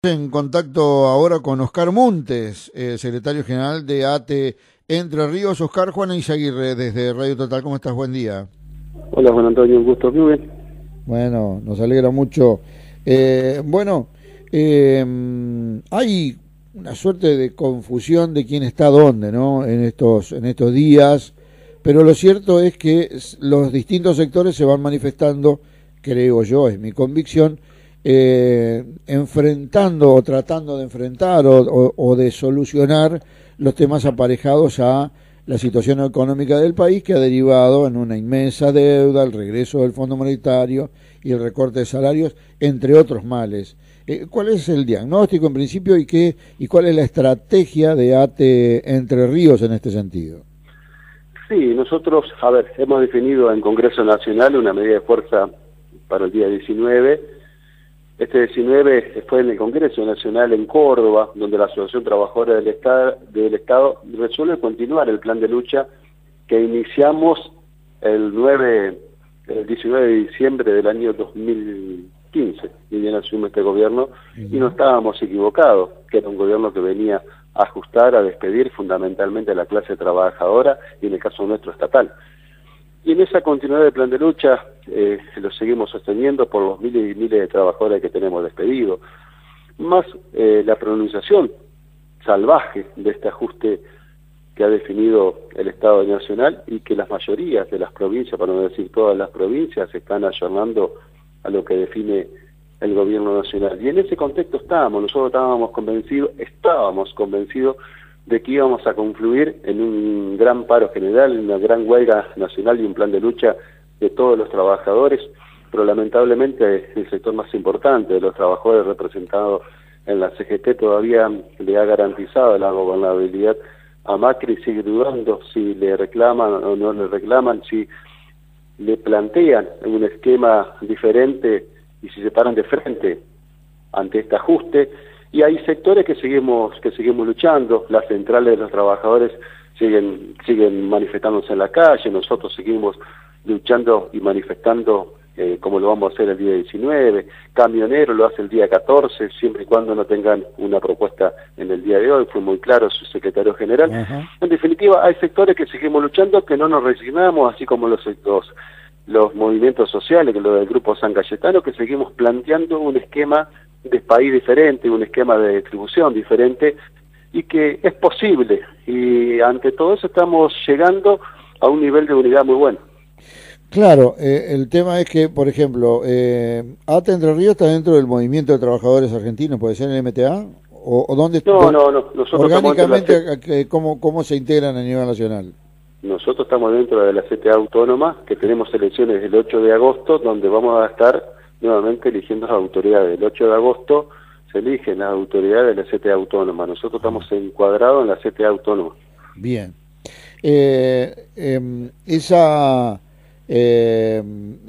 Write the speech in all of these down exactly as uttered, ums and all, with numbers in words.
En contacto ahora con Oscar Muntes, eh, secretario general de A T E Entre Ríos. Oscar, Juana Izaguirre desde Radio Total, ¿cómo estás? Buen día. Hola Juan Antonio, un gusto, muy bien. Bueno, nos alegra mucho. Eh, bueno, eh, hay una suerte de confusión de quién está dónde, ¿no? En estos, en estos días, pero lo cierto es que los distintos sectores se van manifestando, creo yo, es mi convicción, Eh, enfrentando o tratando de enfrentar o, o, o de solucionar los temas aparejados a la situación económica del país, que ha derivado en una inmensa deuda, el regreso del Fondo Monetario y el recorte de salarios, entre otros males. Eh, ¿Cuál es el diagnóstico en principio y qué y cuál es la estrategia de A T E Entre Ríos en este sentido? Sí, nosotros, a ver, hemos definido en Congreso Nacional una medida de fuerza para el día diecinueve. Este diecinueve fue en el Congreso Nacional en Córdoba, donde la Asociación Trabajadora del Estado, del Estado resuelve continuar el plan de lucha que iniciamos el, nueve, el diecinueve de diciembre del año dos mil quince, y bien asumimos este gobierno, uh-huh. Y no estábamos equivocados, que era un gobierno que venía a ajustar, a despedir fundamentalmente a la clase trabajadora, y en el caso nuestro estatal. Y en esa continuidad del plan de lucha eh, lo seguimos sosteniendo por los miles y miles de trabajadores que tenemos despedidos, más eh, la pronunciación salvaje de este ajuste que ha definido el Estado Nacional y que las mayorías de las provincias, para no decir todas las provincias, están ayornando a lo que define el gobierno nacional. Y en ese contexto estábamos, nosotros estábamos convencidos, estábamos convencidos de que íbamos a confluir en un gran paro general, en una gran huelga nacional y un plan de lucha de todos los trabajadores, pero lamentablemente el sector más importante de los trabajadores representados en la C G T todavía le ha garantizado la gobernabilidad a Macri, sigue dudando si le reclaman o no le reclaman, si le plantean un esquema diferente y si se paran de frente ante este ajuste. Y hay sectores que seguimos que seguimos luchando, las centrales de los trabajadores siguen siguen manifestándose en la calle, nosotros seguimos luchando y manifestando eh, como lo vamos a hacer el día diecinueve, Camionero lo hace el día catorce, siempre y cuando no tengan una propuesta en el día de hoy, fue muy claro su secretario general. Uh-huh. En definitiva, hay sectores que seguimos luchando, que no nos resignamos, así como los sectores, los movimientos sociales, que lo del Grupo San Cayetano, que seguimos planteando un esquema de país diferente, un esquema de distribución diferente, y que es posible, y ante todo eso estamos llegando a un nivel de unidad muy bueno. Claro, eh, el tema es que, por ejemplo, eh, A T E Entre Ríos está dentro del Movimiento de Trabajadores Argentinos, ¿puede ser el M T A? ¿O, o dónde está? No, no, no. Nosotros orgánicamente, la... ¿cómo, ¿cómo se integran a nivel nacional? Nosotros estamos dentro de la C T A Autónoma, que tenemos elecciones el ocho de agosto, donde vamos a estar nuevamente eligiendo las autoridades. El ocho de agosto se eligen las autoridades de la C T A Autónoma. Nosotros estamos encuadrados en la C T A Autónoma. Bien. Eh, eh, esa eh,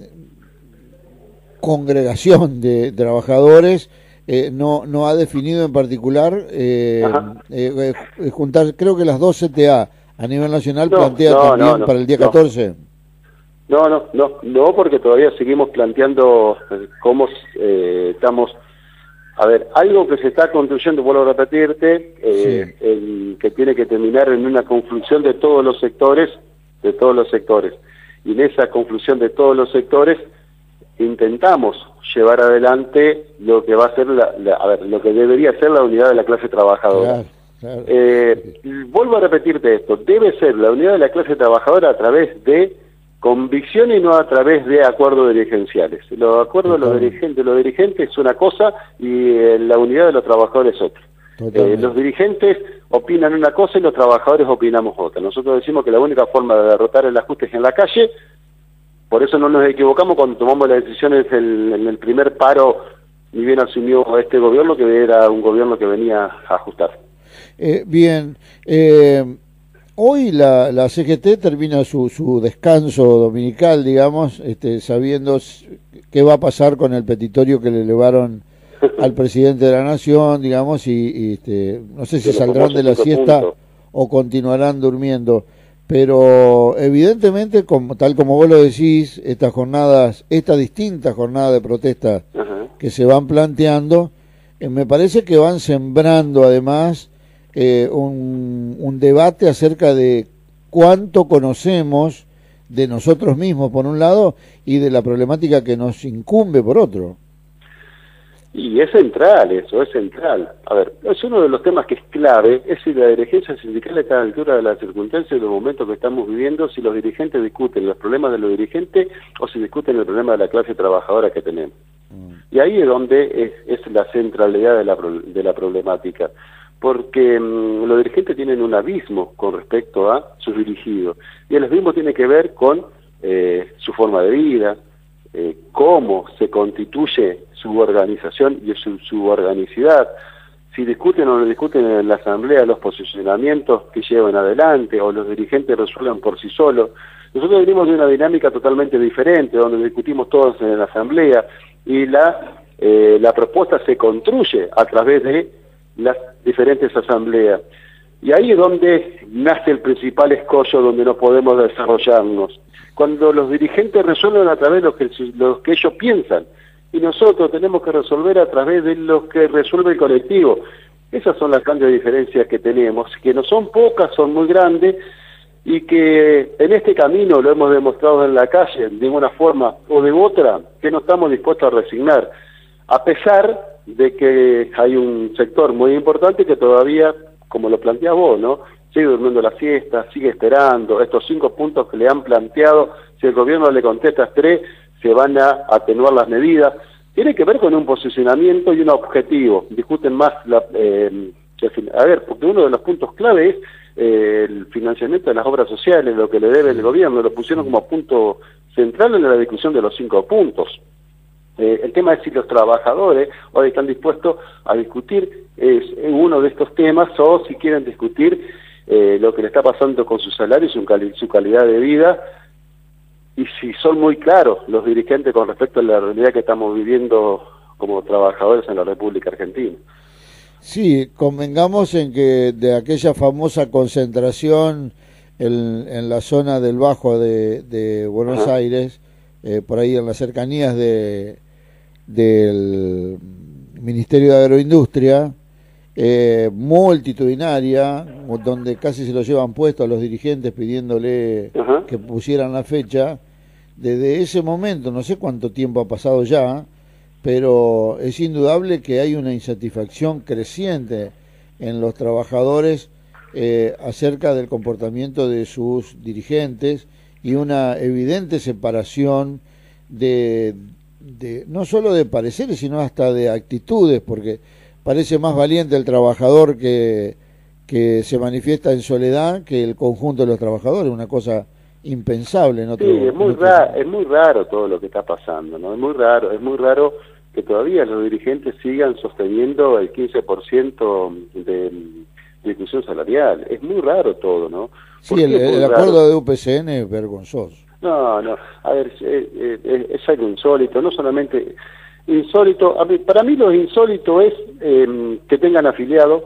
congregación de trabajadores eh, no, no ha definido en particular eh, eh, eh, juntar, creo que las dos C T A a nivel nacional no, plantea no, también no, no, para el día catorce. No, no, no, no, porque todavía seguimos planteando cómo eh, estamos. A ver, algo que se está construyendo, vuelvo a repetirte, eh, sí. el, que tiene que terminar en una conflusión de todos los sectores, de todos los sectores. Y en esa conflusión de todos los sectores intentamos llevar adelante lo que va a ser la, la a ver, lo que debería ser la unidad de la clase trabajadora. Claro, claro. Eh, vuelvo a repetirte esto, debe ser la unidad de la clase trabajadora a través de convicción y no a través de acuerdos dirigenciales. Los acuerdos de los dirigentes, los dirigentes es una cosa y eh, la unidad de los trabajadores es otra. Eh, los dirigentes opinan una cosa y los trabajadores opinamos otra. Nosotros decimos que la única forma de derrotar el ajuste es en la calle, por eso no nos equivocamos cuando tomamos las decisiones en, en el primer paro, ni bien asumió este gobierno, que era un gobierno que venía a ajustar. Eh, bien, eh... Hoy la, la C G T termina su, su descanso dominical, digamos, este, sabiendo qué va a pasar con el petitorio que le elevaron al presidente de la Nación, digamos, y, y este, no sé si saldrán de la siesta o continuarán durmiendo. Pero evidentemente, como, tal como vos lo decís, estas jornadas, esta distinta jornada de protesta uh-huh. que se van planteando, eh, me parece que van sembrando además eh, un, un debate acerca de cuánto conocemos de nosotros mismos por un lado y de la problemática que nos incumbe por otro. Y es central eso, es central. A ver, es uno de los temas que es clave, es si la dirigencia sindical está a la altura de las circunstancias y los momentos que estamos viviendo, si los dirigentes discuten los problemas de los dirigentes o si discuten el problema de la clase trabajadora que tenemos. Mm. Y ahí es donde es, es la centralidad de la, de la problemática, porque mmm, los dirigentes tienen un abismo con respecto a sus dirigidos, y el abismo tiene que ver con eh, su forma de vida, eh, cómo se constituye su organización y su, su organicidad, si discuten o no discuten en la asamblea los posicionamientos que llevan adelante o los dirigentes resuelven por sí solos. Nosotros venimos de una dinámica totalmente diferente, donde discutimos todos en la asamblea y la, eh, la propuesta se construye a través de las diferentes asambleas. Y ahí es donde nace el principal escollo donde no podemos desarrollarnos. Cuando los dirigentes resuelven a través de lo que, lo que ellos piensan, y nosotros tenemos que resolver a través de lo que resuelve el colectivo. Esas son las grandes diferencias que tenemos, que no son pocas, son muy grandes, y que en este camino lo hemos demostrado en la calle, de una forma o de otra, que no estamos dispuestos a resignar, a pesar de que hay un sector muy importante que todavía, como lo planteás vos, ¿no?, sigue durmiendo la siesta, sigue esperando estos cinco puntos que le han planteado. Si el gobierno le contesta tres, se van a atenuar las medidas. Tiene que ver con un posicionamiento y un objetivo. Discuten más, la, eh, a ver, porque uno de los puntos clave es eh, el financiamiento de las obras sociales, lo que le debe el gobierno, lo pusieron como punto central en la discusión de los cinco puntos. Eh, el tema es si los trabajadores hoy están dispuestos a discutir es, uno de estos temas o si quieren discutir eh, lo que le está pasando con su salario y su, cali su calidad de vida, y si son muy claros los dirigentes con respecto a la realidad que estamos viviendo como trabajadores en la República Argentina. Sí, convengamos en que de aquella famosa concentración en, en la zona del Bajo de, de Buenos Ajá. Aires, eh, por ahí en las cercanías de del Ministerio de Agroindustria, eh, multitudinaria, donde casi se lo llevan puesto a los dirigentes pidiéndole Ajá. que pusieran la fecha. Desde ese momento, no sé cuánto tiempo ha pasado ya, pero es indudable que hay una insatisfacción creciente en los trabajadores eh, acerca del comportamiento de sus dirigentes y una evidente separación de, de no solo de pareceres, sino hasta de actitudes, porque parece más valiente el trabajador que, que se manifiesta en soledad que el conjunto de los trabajadores, una cosa impensable en otro, sí, es muy otro... raro, es muy raro todo lo que está pasando, ¿no? Es muy raro, es muy raro que todavía los dirigentes sigan sosteniendo el quince por ciento de, de discusión salarial. Es muy raro todo, ¿no? Sí, el, el acuerdo de U P C N es vergonzoso. No, no, a ver, es, es, es algo insólito, no solamente insólito, a mí, para mí lo insólito es eh, que tengan afiliados,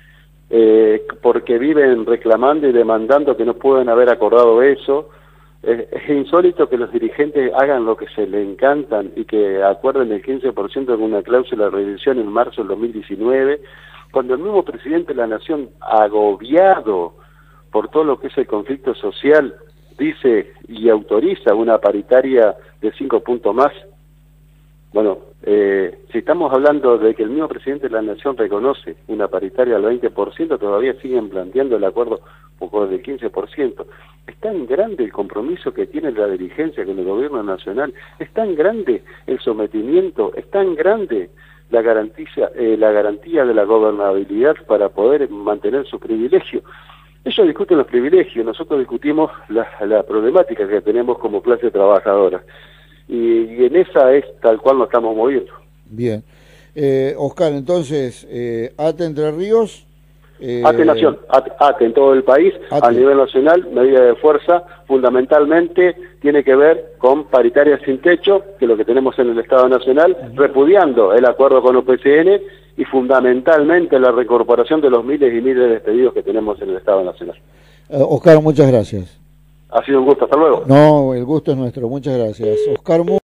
eh, porque viven reclamando y demandando que no pueden haber acordado eso. Es, es insólito que los dirigentes hagan lo que se les encantan y que acuerden el quince por ciento con una cláusula de revisión en marzo del dos mil diecinueve, cuando el mismo presidente de la Nación, agobiado por todo lo que es el conflicto social, dice y autoriza una paritaria de cinco puntos más. Bueno, eh, si estamos hablando de que el mismo presidente de la Nación reconoce una paritaria al veinte por ciento, todavía siguen planteando el acuerdo poco del quince por ciento. Es tan grande el compromiso que tiene la dirigencia con el gobierno nacional, es tan grande el sometimiento, es tan grande la garantía, eh, la garantía de la gobernabilidad para poder mantener su privilegio. Ellos discuten los privilegios, nosotros discutimos la, la problemática que tenemos como clase trabajadora. Y, y en esa es tal cual nos estamos moviendo. Bien. Eh, Oscar, entonces, eh, ATE Entre Ríos... Eh, ATE Nación, ATE, ATE en todo el país, ATE. A nivel nacional, medida de fuerza, fundamentalmente tiene que ver con paritarias sin techo, que es lo que tenemos en el Estado Nacional, uh-huh. repudiando el acuerdo con U P C N y fundamentalmente la reincorporación de los miles y miles de despedidos que tenemos en el Estado Nacional. Eh, Oscar, muchas gracias. Ha sido un gusto, hasta luego. No, el gusto es nuestro, muchas gracias. Oscar